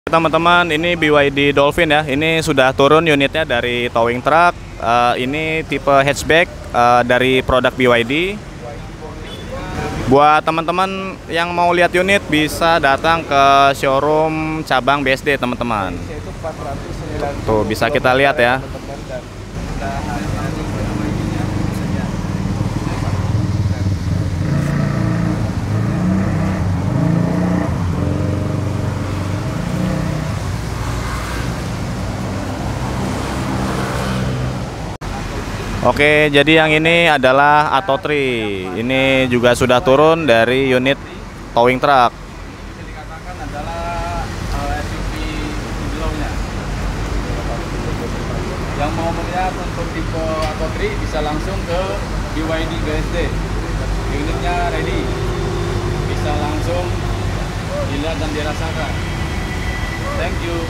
Teman-teman, ini BYD Dolphin ya. Ini sudah turun unitnya dari towing truck. Ini tipe hatchback dari produk BYD. Buat teman-teman yang mau lihat unit bisa datang ke showroom cabang BSD, teman-teman. Tuh bisa kita lihat ya. Oke, jadi yang ini adalah Atto 3. Ini juga sudah turun dari unit towing truck. Bisa dikatakan adalah SUV Indilongnya. Yang mau melihat untuk tipe Atto 3 bisa langsung ke BYD BSD. Unitnya ready. Bisa langsung dilihat dan dirasakan. Thank you.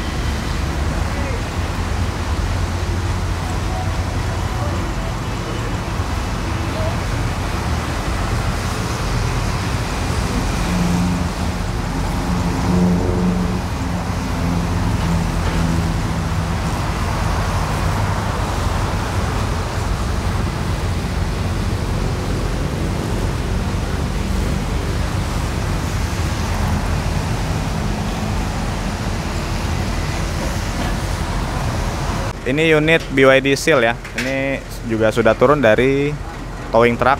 Ini unit BYD Seal ya. Ini juga sudah turun dari towing truck.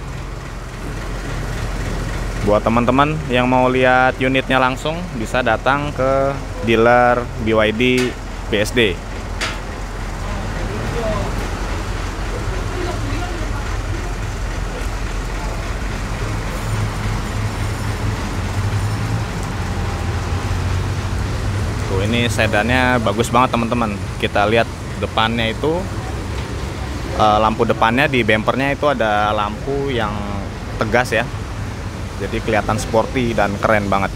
Buat teman-teman yang mau lihat unitnya langsung bisa datang ke dealer BYD BSD. Tuh, ini sedannya bagus banget teman-teman. Kita lihat depannya itu lampu depannya di bempernya itu ada lampu yang tegas ya. Jadi kelihatan sporty dan keren banget.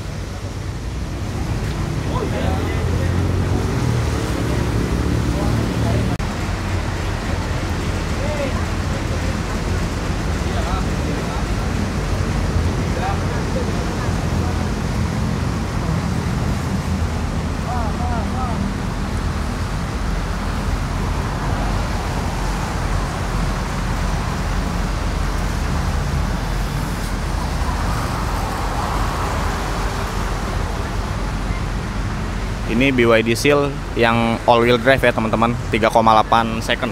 Ini BYD Seal yang all wheel drive ya teman-teman, 3,8 second.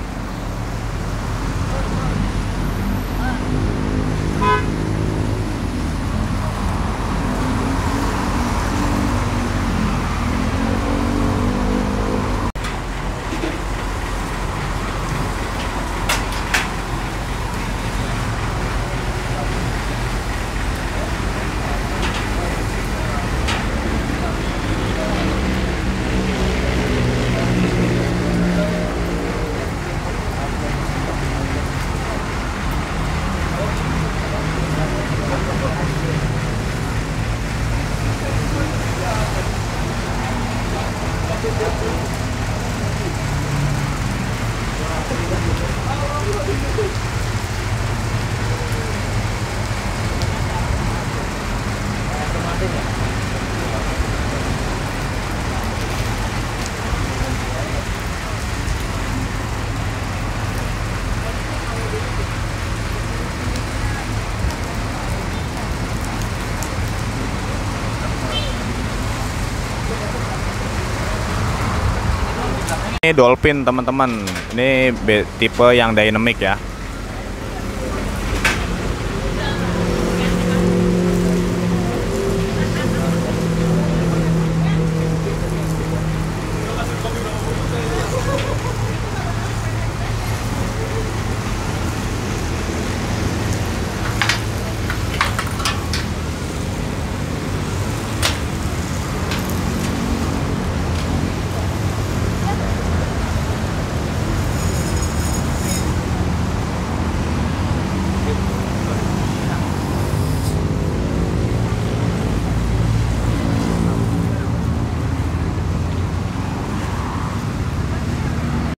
Ini Dolphin teman-teman. Ini tipe yang dynamic ya.